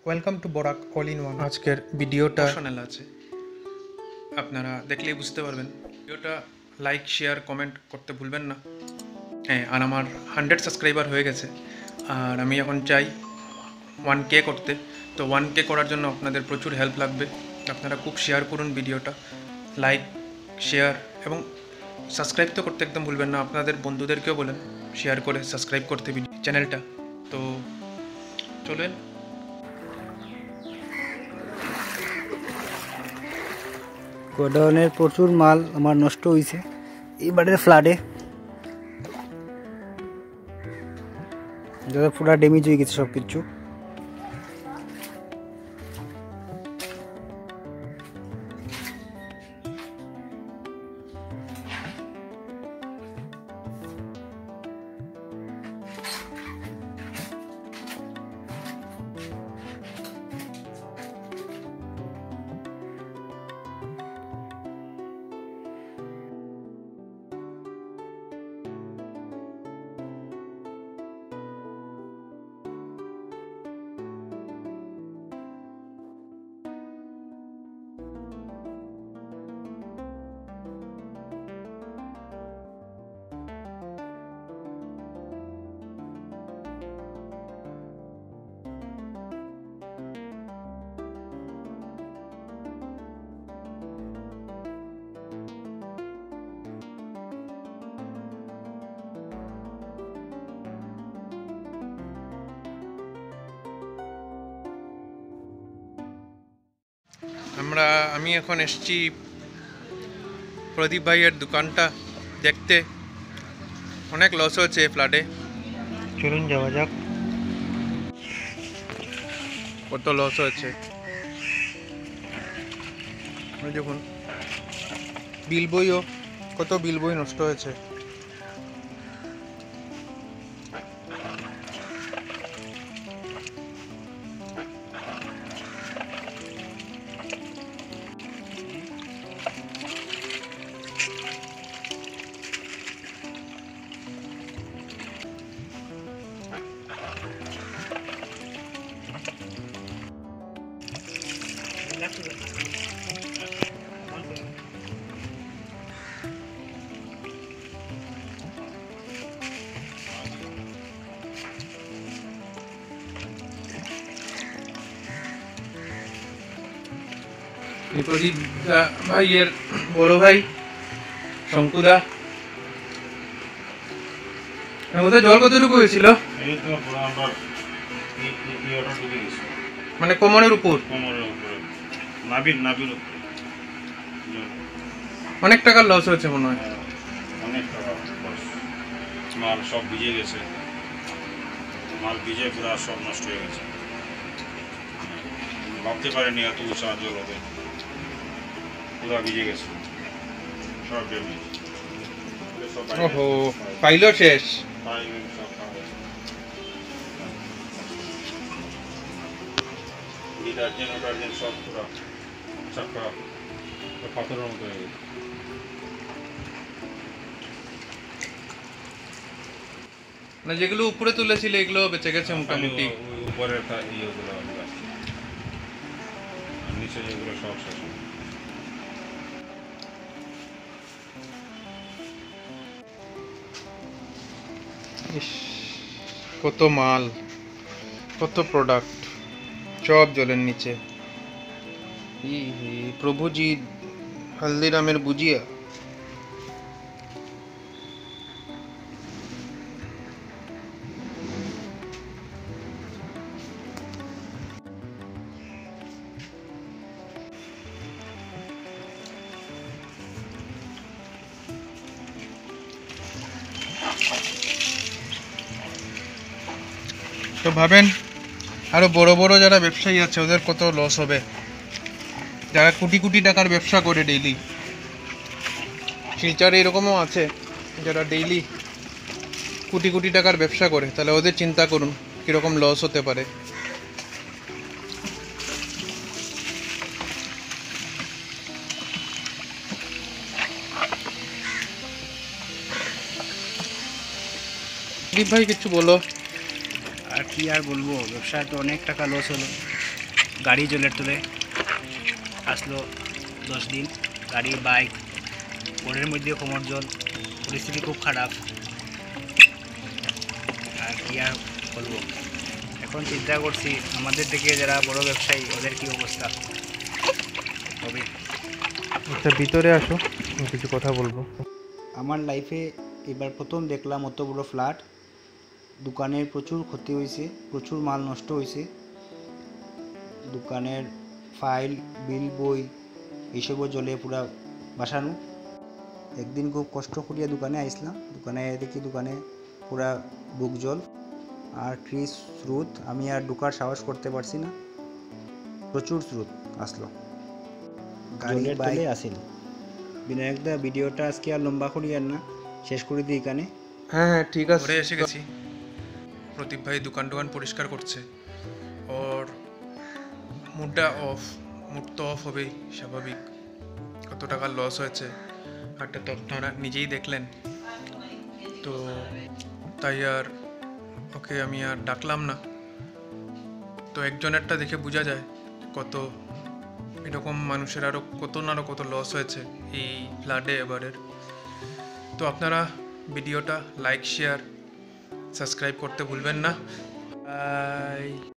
Welcome to Barak all in one. আজকের ভিডিওটা channel আছে, আপনারা দেখলেই বুঝতে পারবেন। ভিডিওটা লাইক শেয়ার কমেন্ট করতে ভুলবেন না। হ্যাঁ, আর আমার 100 সাবস্ক্রাইবার হয়ে গেছে, আর আমি এখন চাই 1K করতে। তো 1K করার জন্য আপনাদের প্রচুর হেল্প লাগবে। আপনারা খুব শেয়ার করুন ভিডিওটা, লাইক শেয়ার এবং সাবস্ক্রাইব তো করতে একদম ভুলবেন না। আপনাদের বন্ধুদেরকেও বলেন শেয়ার করে সাবস্ক্রাইব করতে চ্যানেলটা। তো চলেন। গোডাউনের প্রচুর মাল আমার নষ্ট হয়েছে এইবারের ফ্লাডে, যাদের পুরো ড্যামেজ হয়ে গেছে সব কিছু। আমি এখন এসেছি প্রদীপ ভাইয়ের দোকানটা দেখতে। অনেক লস হয়েছে ফ্লাডে, চলুন যাওয়া যাক। কত লস হয়েছে দেখুন, বিল বইও কত বিল বই নষ্ট হয়েছে। প্রদীপ ভাইয়ের বড় ভাই শঙ্কুদা। ওদের জল কতটুকু হয়েছিল? মানে কোমরের উপর, অনেক টাকার লস হয়েছে মনে হয়। অনেক টাকা লস, মাল সব ভিজে গেছে, মাল ভিজে পুরো সব নষ্ট হয়ে গেছে। ভাবতে পারিনি এত সাহায্য হবে, পুরো ভিজে গেছে, সব ড্যামেজ। ওহো, ফাইলও শেষ। ডিটারজেন্ট সব পুরো চাপা পাথরের মতো হয়ে গেছে। মানে যেগুলো উপরে তুলেছিল এগুলো বেঁচে গেছে মোটামুটি। উপরে ইয়েগুলো নিচে যেগুলো সব শেষ। কত মাল, কত প্রোডাক্ট সব জলের নিচে। প্রভুজি হলদিরামের বুজিয়া। তো ভাবেন আরো বড় বড় যারা ব্যবসায়ী আছে ওদের কত লস হবে, যারা কোটি কোটি টাকার ব্যবসা করে ডেইলি। শিলচরে এরকমও আছে যারা ডেইলি কোটি কোটি টাকার ব্যবসা করে, তাহলে ওদের চিন্তা করুন কীরকম লস হতে পারে। দীপ ভাই কিছু বলো। আর কি আর বলবো, ব্যবসায় তো অনেক টাকা লস হলো। গাড়ি জলের তলে আসলো 10 দিন, গাড়ি বাইক ঘরের মধ্যে কোমর জল, পরিস্থিতি খুব খারাপ। আর কি আর বলবো, এখন চিন্তা করছি আমাদের থেকে যারা বড় ব্যবসায়ী ওদের কি অবস্থা হবে। আচ্ছা ভিতরে আসো, আমি কিছু কথা বলবো। আমার লাইফে এবার প্রথম দেখলাম অত বড় ফ্ল্যাট। দোকানের প্রচুর ক্ষতি হয়েছে, প্রচুর মাল নষ্ট হয়েছে। দোকানের ফাইল, বিল, বই এইসবও জলে পুরা বাসানো। একদিন খুব কষ্ট করিয়া দোকানে আইসলাম, দোকানে দেখি দোকানে পুরা বুক জল আর ক্রিস স্রোত। আমি আর ঢোকার সাহস করতে পারছি না, প্রচুর স্রোত আসলো। গাড়ি বাইরে আসিল। বিনায়কদা ভিডিওটা আজকে আর লম্বা করি আর না, শেষ করে দিই এখানে। হ্যাঁ ঠিক আছে, ঘরে এসে গেছি। প্রদীপ ভাই দোকান পরিষ্কার করছে, ওর মুডটা অফ। মুড তো অফ হবেই, স্বাভাবিক। কত টাকা লস হয়েছে হাটটা তো আপনারা নিজেই দেখলেন। তো তাই আর ওকে আমি আর ডাকলাম না। তো একজনেরটা দেখে বোঝা যায় কত এরকম মানুষের আরও কত লস হয়েছে এই ফ্লাডে এবারের। তো আপনারা ভিডিওটা লাইক, শেয়ার, সাবস্ক্রাইব করতে ভুলবেন না। বাই।